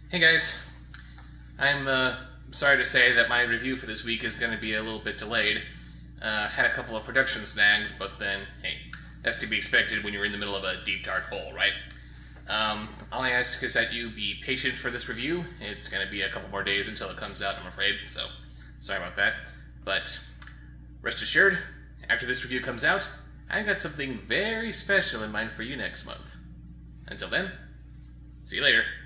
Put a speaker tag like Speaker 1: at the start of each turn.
Speaker 1: Hey guys, I'm sorry to say that my review for this week is going to be a little bit delayed. Had a couple of production snags, but then, hey, that's to be expected when you're in the middle of a deep dark hole, right? All I ask is that you be patient for this review. It's going to be a couple more days until it comes out, I'm afraid, so sorry about that. But rest assured, after this review comes out, I've got something very special in mind for you next month. Until then, see you later.